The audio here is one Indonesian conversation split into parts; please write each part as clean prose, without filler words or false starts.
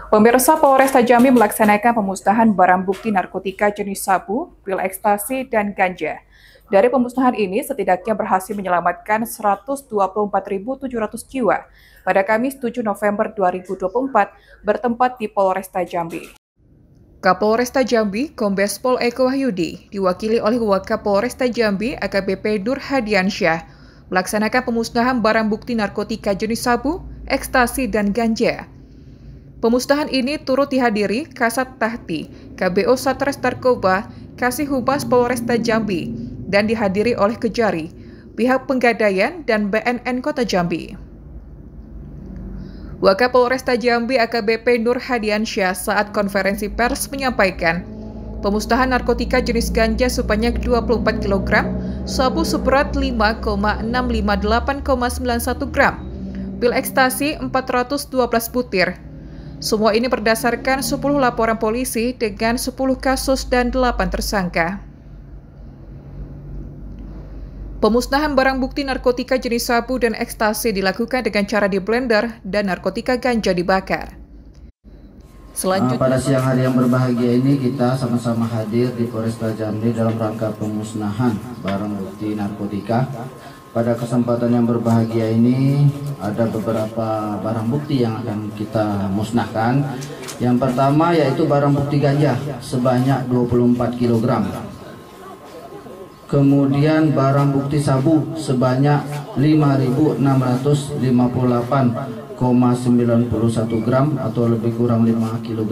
Pemirsa, Polresta Jambi melaksanakan pemusnahan barang bukti narkotika jenis sabu, pil ekstasi, dan ganja. Dari pemusnahan ini, setidaknya berhasil menyelamatkan 124.700 jiwa pada Kamis 7 November 2024 bertempat di Polresta Jambi. Kapolresta Jambi, Kombes Pol Eko Wahyudi, diwakili oleh Wakapolresta Jambi AKBP Nur Hadiansyah, melaksanakan pemusnahan barang bukti narkotika jenis sabu, ekstasi, dan ganja. Pemusnahan ini turut dihadiri Kasat Tahti, KBO Satres Narkoba, Kasih Humas Polresta Jambi, dan dihadiri oleh Kejari, pihak Penggadaian, dan BNN Kota Jambi. Wakapolresta Jambi AKBP Nur Hadiansyah saat konferensi pers menyampaikan, pemusnahan narkotika jenis ganja sebanyak 24 kg, sabu seberat 5,658,91 gram, pil ekstasi 412 butir. Semua ini berdasarkan 10 laporan polisi dengan 10 kasus dan 8 tersangka. Pemusnahan barang bukti narkotika jenis sabu dan ekstasi dilakukan dengan cara di-blender dan narkotika ganja dibakar. Selanjutnya, pada siang hari yang berbahagia ini kita sama-sama hadir di Polresta Jambi dalam rangka pemusnahan barang bukti narkotika. Pada kesempatan yang berbahagia ini ada beberapa barang bukti yang akan kita musnahkan. Yang pertama yaitu barang bukti ganja sebanyak 24 kg. Kemudian barang bukti sabu sebanyak 5.658,91 gram atau lebih kurang 5 kg.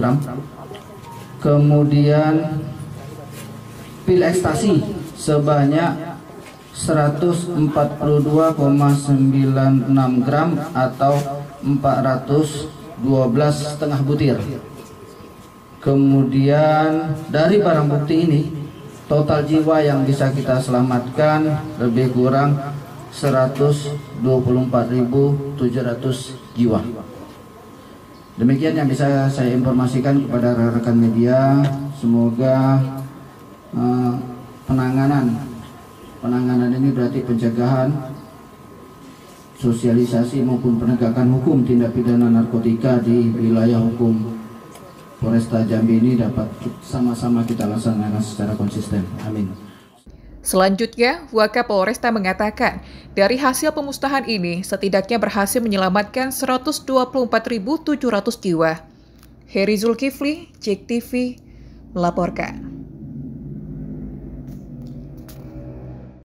Kemudian pil ekstasi sebanyak 142,96 gram atau 412,5 butir. Kemudian dari barang bukti ini total jiwa yang bisa kita selamatkan lebih kurang 124.700 jiwa. Demikian yang bisa saya informasikan kepada rekan media. Semoga penanganan ini berarti pencegahan, sosialisasi maupun penegakan hukum tindak pidana narkotika di wilayah hukum Polresta Jambi ini dapat sama-sama kita laksanakan secara konsisten. Amin. Selanjutnya, Wakapolresta mengatakan, dari hasil pemusnahan ini setidaknya berhasil menyelamatkan 124.700 jiwa. Heri Zulkifli, JEK TV, melaporkan.